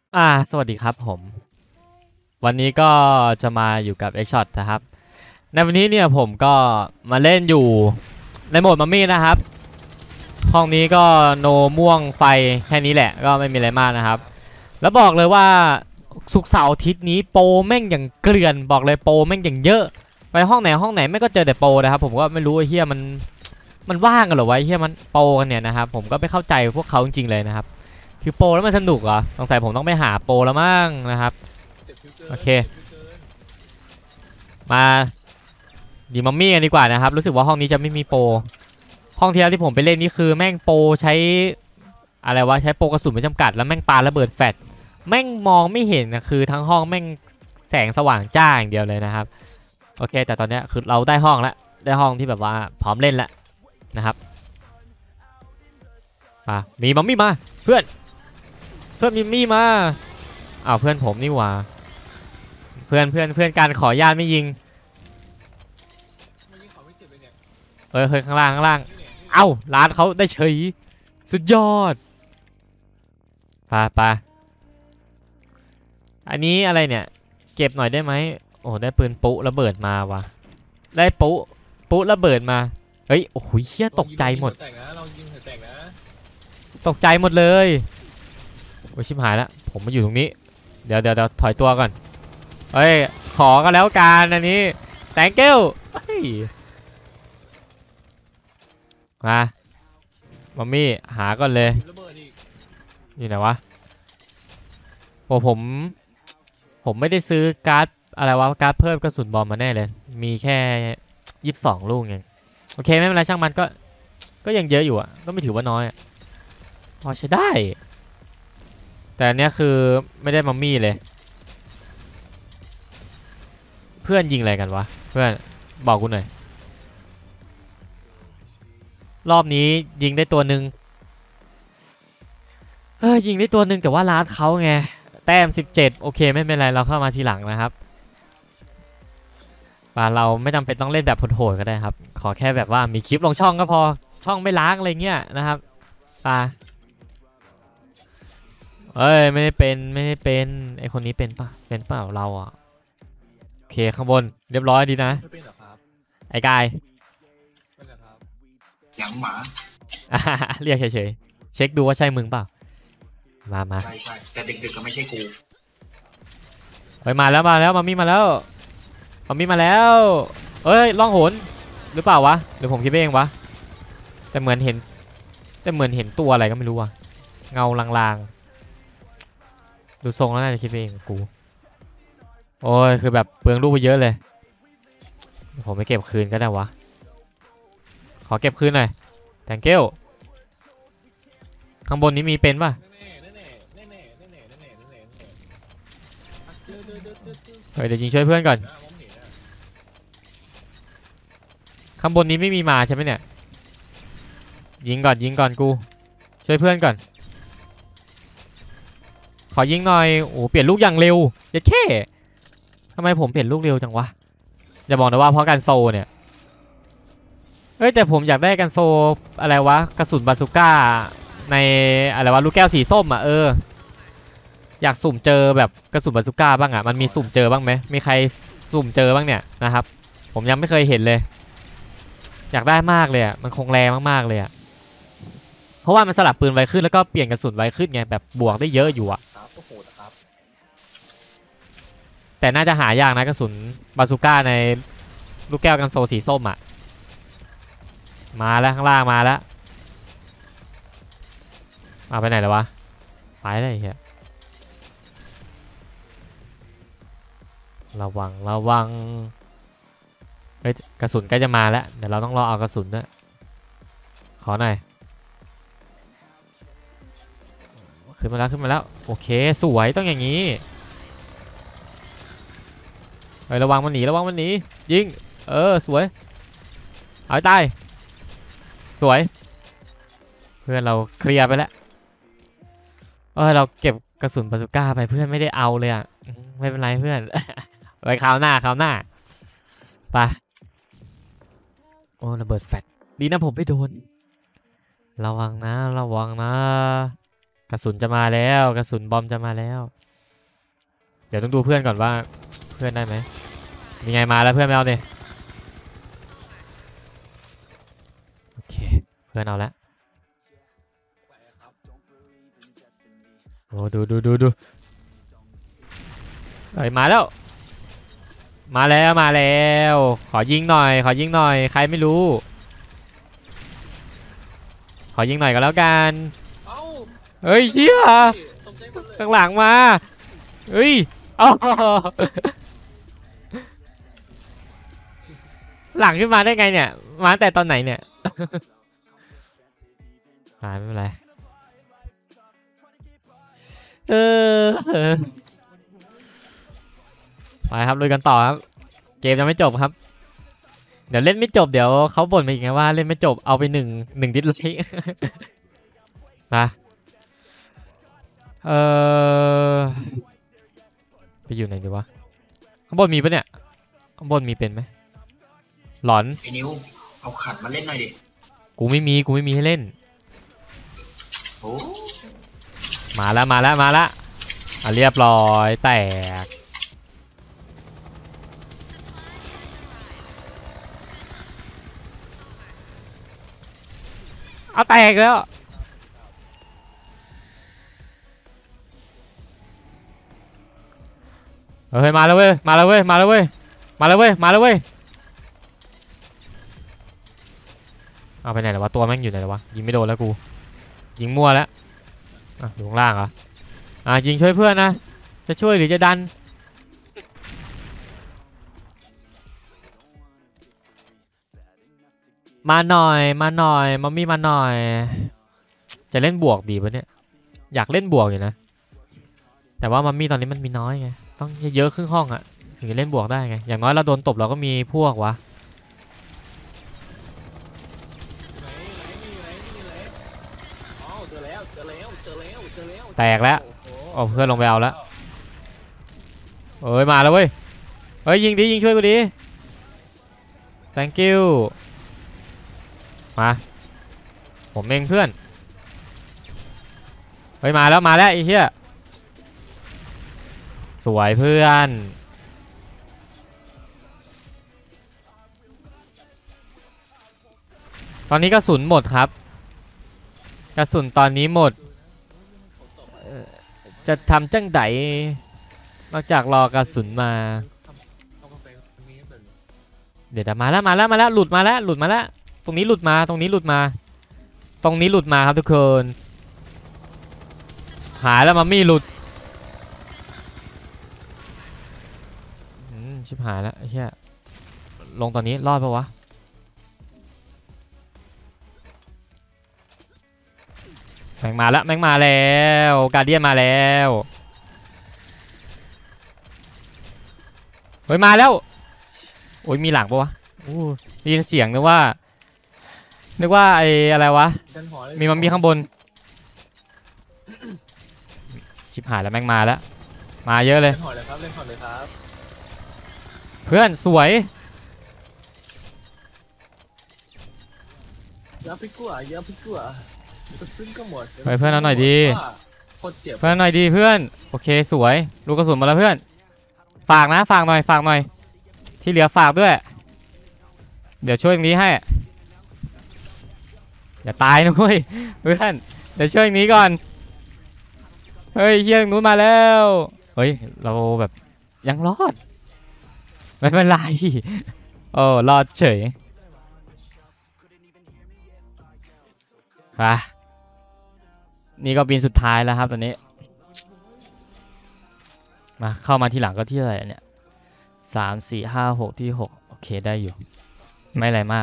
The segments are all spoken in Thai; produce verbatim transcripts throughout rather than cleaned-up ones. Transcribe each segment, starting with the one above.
อ่าสวัสดีครับผมวันนี้ก็จะมาอยู่กับ X Shot นะครับในวันนี้เนี่ยผมก็มาเล่นอยู่ในโหมดมัมมี่นะครับห้องนี้ก็โนม่วงไฟแค่นี้แหละก็ไม่มีอะไรมากนะครับแล้วบอกเลยว่าศุกร์เสาร์อาทิตย์นี้โปรแม่งอย่างเกลื่อนบอกเลยโปรแม่งอย่างเยอะไปห้องไหนห้องไหนไม่ก็เจอแต่โปรนะครับผมก็ไม่รู้ไอ้เฮียมันมันว่างกันเหรอวะไอ้เฮียมันโปรกันเนี่ยนะครับผมก็ไม่เข้าใจพวกเขาจริงๆเลยนะครับคือโปรแล้วมันสนุกเหรอสงสัยผมต้องไปหาโปรแล้วมั้งนะครับโอเคมาดีมัมมี่กันดีกว่านะครับรู้สึกว่าห้องนี้จะไม่มีโปรห้องที่แล้วที่ผมไปเล่นนี่คือแม่งโปรใช้อะไรวะใช้โปรกระสุนไม่จำกัดแล้วแม่งปาระเบิดแฟลชแม่งมองไม่เห็นนะคือทั้งห้องแม่งแสงสว่างจ้าอย่างเดียวเลยนะครับโอเคแต่ตอนนี้คือเราได้ห้องแล้วได้ห้องที่แบบว่าพร้อมเล่นแล้วนะครับมามีมัมมี่มาเพื่อนเพื่อนมิมมี่มาอ้าวเพื่อนผมนี่หว่าเพื่อนเพื่อนเพื่อนการขอญาตไม่ยิงเอ้ยเฮ้ยข้างล่างข้างล่าง เอ้าร้านเขาได้เฉยสุดยอดไปไปอันนี้อะไรเนี่ยเก็บหน่อยได้ไหมโอ้ได้ปืนปุ๊ระเบิดมาวะได้ปุ๊ปุ๊ระเบิดมาเฮ้ยโอ้โหเฮียตกใจหมดตกใจหมดเลยโอ้ชิบหายแล้วผมมาอยู่ตรงนี้เดี๋ยวเดี๋ยวเดี๋ยวถอยตัวก่อนเฮ้ยขอกันแล้วกันอันนี้แตงเกลมามัมมี่หาก่อนเลยนี่ไหนวะโอ้ผมผมไม่ได้ซื้อการ์ดอะไรวะการ์ดเพิ่มกระสุนบอลมาแน่เลยมีแค่ยี่สิบสองลูกเองโอเคไม่เป็นไรช่างมันก็ก็ยังเยอะอยู่อ่ะก็ไม่ถือว่าน้อยพอใช้ได้แต่อันเนี้ยคือไม่ได้มัมมี่เลยเพื่อนยิงอะไรกันวะเพื่อนบอกกูหน่อยรอบนี้ยิงได้ตัวหนึ่งเฮ้ยยิงได้ตัวหนึ่งแต่ว่าลาดเขาไงแต้มสิบเจ็ดโอเคไม่เป็นไรเราเข้ามาทีหลังนะครับป่าเราไม่จำเป็นต้องเล่นแบบโหดๆก็ได้ครับขอแค่แบบว่ามีคลิปลงช่องก็พอช่องไม่ล้างอะไรเงี้ยนะครับป่าเอ้ยไม่ได้เป็นไม่ได้เป็นไอคนนี้เป็นป่ะเป็นเปล่าเราอ่ะโอเคข้างบนเรียบร้อยดีนะไอ้กายอย่างหมาเรียกเฉยๆเช็คดูว่าใช่มึงเปล่ามามาใช่ใช่แต่ดึกๆก็ไม่ใช่กูเฮ้ยมาแล้วมาแล้วมามี่มาแล้วมามี่มาแล้วเอ้ยล่องหนหรือเปล่าวะหรือผมคิดเองวะแต่เหมือนเห็นแต่เหมือนเห็นตัวอะไรก็ไม่รู้อะเงาลางๆดูทรงแล้วน่าจะคิดเองกูโอ้ยคือแบบเปลืองลูกไปเยอะเลยผมไม่เก็บคืนก็ได้วะขอเก็บคืนหน่อยแตงเกลข้างบนนี้มีเป็นป่ะเฮ้ยเดี๋ยวยิงช่วยเพื่อนก่อนข้างบนนี้ไม่มีมาใช่ไหมเนี่ยยิงก่อนยิงก่อนกูช่วยเพื่อนก่อนขอยิงหน่อยโอ้เปลี่ยนลูกอย่างเร็วเย็ดแค่ทำไมผมเปลี่ยนลูกเร็วจังวะอย่าบอกนะว่าเพราะการโซเนี่ยเอ้ยแต่ผมอยากได้กันโซอะไรวะกระสุนบาซูก้าในอะไรวะลูกแก้วสีส้มอ่ะเอออยากสุ่มเจอแบบกระสุนบาซูก้าบ้างอ่ะมันมีสุ่มเจอบ้างไหมมีใครสุ่มเจอบ้างเนี่ยนะครับผมยังไม่เคยเห็นเลยอยากได้มากเลยอ่ะมันคงแรงมากๆเลยอ่ะเพราะว่ามันสลับปืนไวขึ้นแล้วก็เปลี่ยนกระสุนไวขึ้นไงแบบบวกได้เยอะอยู่อ่ะครับโอ้โหครับแต่น่าจะหายากนะกระสุนบาซูก้าในลูกแก้วกันโซสีส้มอ่ะมาแล้วข้างล่างมาแล้วมาไปไหนแล้ววะไปเลยเฮียระวังระวังเฮ้ยกระสุนใกล้จะมาแล้วเดี๋ยวเราต้องรอเอากระสุนด้วยขอหน่อยขึ้นมาแล้วขึ้นมาแล้วโอเคสวยต้องอย่างนี้เฮ้ยระวังมันหนีระวังมันหนียิงเออสวยเอาตายสวยเพื่อนเราเคลียร์ไปแล้วเออเราเก็บกระสุนบาซูก้าไปเพื่อนไม่ได้เอาเลยอ่ะไม่เป็นไรเพื่อนไว้คราวหน้าคราวหน้าไปโอ้ระเบิดแฟลชดีนะผมไม่โดนระวังนะระวังนะกระสุนจะมาแล้วกระสุนบอมจะมาแล้วเดี๋ยวต้องดูเพื่อนก่อนว่าเพื่อนได้ไหมมีไงมาแล้วเพื่อนไม่เอาเนี่ยโอเคเพื่อนเอาแล้วโอ้ดูดูดูดูเฮ้ยมาแล้วมาแล้วมาแล้วขอยิงหน่อยขอยิงหน่อยใครไม่รู้ขอยิงหน่อยก็แล้วกันเฮ้ยเชี่ยข้างหลังมาเฮ้ยอ๋อหลังขึ้นมาได้ไงเนี่ยมาแต่ตอนไหนเนี่ยมาไม่เป็นไรเออไปครับลุยกันต่อครับเกมยังไม่จบครับเดี๋ยวเล่นไม่จบเดี๋ยวเขาบ่นมาอีกไงว่าเล่นไม่จบเอาไปหนึ่งหนึ่งดิสไลค์มาเออไปอยู่ไหนดีวะข้างบนมีปะเนี่ยข้างบนมีเป็นไหมหลอนไอ้นิ้วเอาขัดมาเล่นหน่อยดิกูไม่มีกูไม่มีให้เล่นโอ้มาแล้วมาแล้วมาแล้วอ่ะเรียบร้อยแตกเอาแตกแล้วเฮ้ยมาแล้วเว้ยมาแล้วเว้ยมาแล้วเว้ยมาแล้วเว้ยมาแล้วเว้ยเอาไปไหนแล้ววะตัวแม่งอยู่ไหนแล้ววะยิงไม่โดนแล้วกูยิงมั่วแล้วอ่ะอยู่ข้างล่างเหรออ่ะยิงช่วยเพื่อนนะจะช่วยหรือจะดันมาหน่อยมาหน่อยมัมมี่มาหน่อยจะเล่นบวกดีปะเนี่ยอยากเล่นบวกอยู่นะแต่ว่ามัมมี่ตอนนี้มันมีน้อยไงต้องเยอะๆครึ่งห้องอะถึงจะเล่นบวกได้ไงอย่างน้อยเราโดนตบเราก็มีพวกวะแตกแล้วโอ้เพื่อนลงไปเอาแล้วเอ้ยมาแล้วเว้ยเฮ้ยยิงดิยิงช่วยกูดิ thank you มาผมเองเพื่อนเฮ้ยมาแล้วมาแล้วไอ้เหี้ยสวยเพื่อนตอนนี้กระสุนหมดครับกระสุนตอนนี้หมดจะทำจังไดนอกจากรอกระสุนมาเดี๋ยวมาแล้วมาแล้วมาแล้วหลุดมาแล้วหลุดมาแล้วตรงนี้หลุดมาตรงนี้หลุดมาตรงนี้หลุดมาครับทุกคนหายแล้วมัมมี่หลุดชิบหายแล้วไอ้เหี้ยลงตอนนี้รอดปะวะแม่งมาแล้วแม่งมาแล้วการเดียนมาแล้วเฮ้ยมาแล้วโอ้ยมีหลังปะวะอู้ได้ยินเสียงนึกว่านึกว่าไอ้อะไรวะมีมันมีข้างบนชิบหายแล้วแม่งมาแล้วมาเยอะเลยเพื่อนสวยอย่าไปกลัวอย่าไปกลัวไปเพื่อนเอาหน่อยดีเพื่อนหน่อยดีเพื่อนโอเคสวยลูกกระสุนมาแล้วเพื่อนฝากนะฝากหน่อยฝากหน่อยที่เหลือฝากด้วยเดี๋ยวช่วยตรงนี้ให้อย่าตายนะเว้ยเพื่อนเดี๋ยวช่วยตรงนี้ก่อนเฮ้ยเฮียนู้นมาแล้วเฮ้ยเราแบบยังรอดไม่เป็นไรโอ้รอดเฉยอ่ะนี่ก็บินสุดท้ายแล้วครับตอนนี้มาเข้ามาที่หลังก็ที่อะไรเนี่ยสามสี่ห้าหกที่หกโอเคได้อยู่ไม่อะไรมาก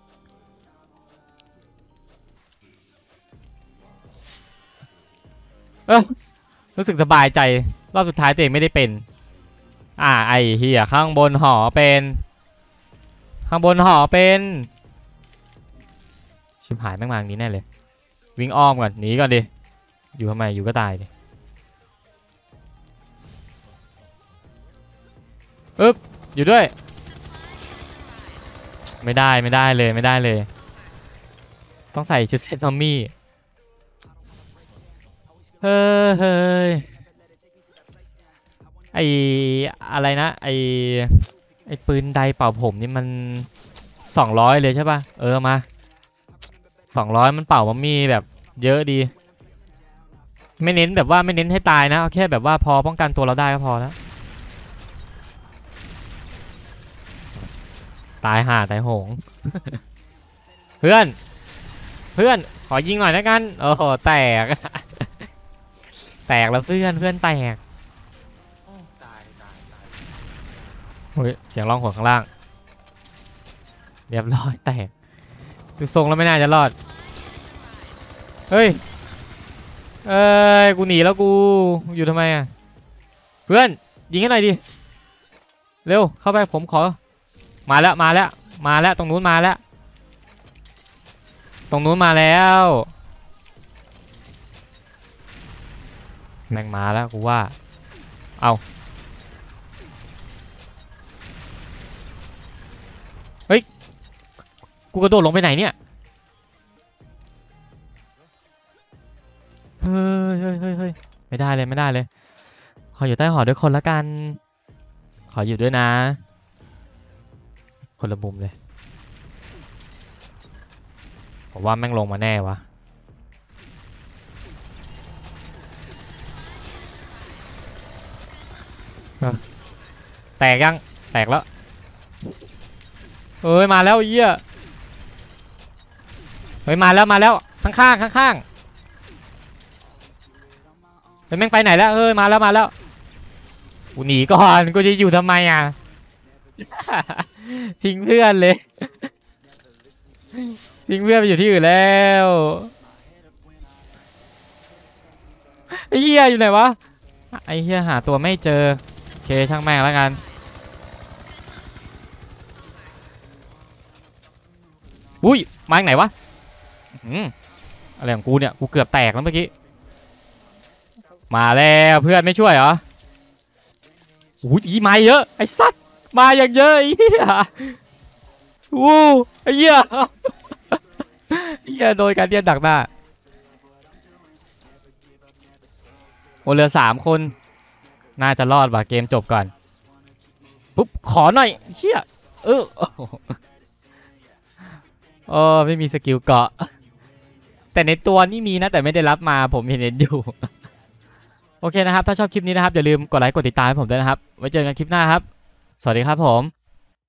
เออรู้สึกสบายใจรอบสุดท้ายตัวเองไม่ได้เป็นอ่าไอเฮียข้างบนหอเป็นข้างบนหอเป็นชิบหายแม่งมาอย่างนี้แน่เลยวิ่งอ้อมก่อนหนีก่อนดิอยู่ทำไมอยู่ก็ตายดิอึ๊บอยู่ด้วยไม่ได้ไม่ได้เลยไม่ได้เลยต้องใส่ชุดเซตมัมมี่เฮ้ยเฮ้ยไออะไรนะไอไอปืนไดเป่าผมนี่มันสองร้อยเลยใช่ป่ะเออมาสองร้อยมันเป่ามันมีแบบเยอะดีไม่เน้นแบบว่าไม่เน้นให้ตายนะเอาแค่แบบว่าพอป้องกันตัวเราได้ก็พอแล้วตายห่าตายโหง เพื่อนเพื่อนขอยิงหน่อยนะกันโอ้โหแตก แตกแล้วเพื่อนเพื่อนแตกตายตายตายเฮ้ยเสียงร้องหัวข้างล่างเรียบร้อยแตกดูทรงแล้วไม่น่าจะรอดเฮ้ยเอ้ยกูหนีแล้วกูอยู่ทำไมอ่ะเพื่อนยิงให้หน่อยดิเร็วเข้าไปผมขอมาแล้วมาแล้วมาแล้วตรงนู้นมาแล้วตรงนู้นมาแล้วแม่งมาแล้วกูว่าเอาเฮ้ยกูกระโดดลงไปไหนเนี่ยเฮ้ยเฮ้ยเฮ้ยเฮ้ยไม่ได้เลยไม่ได้เลยขออยู่ใต้หอด้วยคนละกันขออยู่ด้วยนะคนละมุมเลยผมว่าแม่งลงมาแน่วะแตกยังแตกแล้วเอ้ยมาแล้วเยี่ยเฮ้ยมาแล้วมาแล้วข้างข้างข้างข้างเฮ้ยแม่งไปไหนแล้วเฮ้ยมาแล้วมาแล้วกูหนีก่อนกูจะอยู่ทำไมอ่ะ ทิ้งเพื่อนเลยทิ้งเพื่อนไปอยู่ที่อื่นแล้วไอ้เหี้ยอยู่ไหนวะไอ้เหี้ยหาตัวไม่เจอโอเคช่างแม่งแล้วกันอุ้ยมาจากไหนวะอืมอะไรของกูเนี่ยกูเกือบแตกแล้วเมื่อกี้มาแล้วเพื่อนไม่ช่วยเหรออุ้ยอีมาเยอะไอ้สัตว์มาอย่างเยอะไอ้เหี้ยวู้ไอ้เหี้ยไอ้เหี้ยโดยการเดียนดักหน้าโอเหลือสามคนน่าจะรอดว่ะเกมจบก่อนปุ๊บขอหน่อยเชี่ยเออโอ้ไม่มีสกิลเกาะแต่ในตัวนี่มีนะแต่ไม่ได้รับมาผมเห็นเห็นอยู่โอเคนะครับถ้าชอบคลิปนี้นะครับอย่าลืมกดไลค์กดติดตามให้ผมด้วยนะครับไว้เจอกันคลิปหน้าครับสวัสดีครับผม